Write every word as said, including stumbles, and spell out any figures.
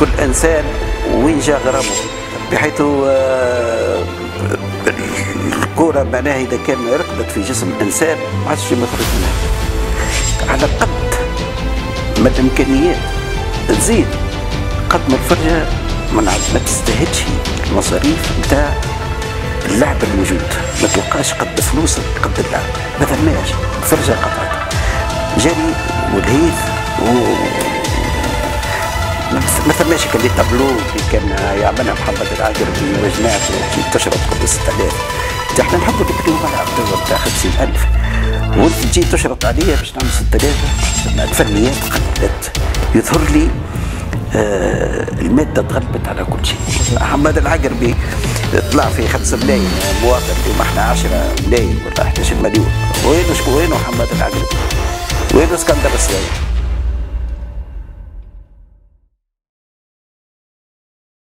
كل انسان وين جا غرامه، بحيث آه الكرة معناها اذا كان ركبت في جسم انسان ما عادش ما يخرج منها. على قد ما الامكانيات تزيد قد ما الفرجه ما تستاهلش المصاريف نتاع اللعب الموجود، ما تلقاش قد فلوس قد اللعب، ما ثماش فرجه قطعت جري والهيث و ما ثماش كان لي تابلو اللي كان يعملها محمد العاقربي وجماعته كي تشرب قبل ستة آلاف. احنا نحبوا نبنيو ملعب توا تاع خمسين ألف وانت تجي تشرط عليا باش نعمل ستة آلاف. الفنيات قلت يظهر لي آه الماده تغلبت على كل شيء. محمد العاقربي طلع في خمسة ملايين مواطن، اليوم احنا عشرة ملايين ولا احد عشر مليون. وينو شكون؟ وينو محمد العاقربي؟ وينو اسكندر السلاوي؟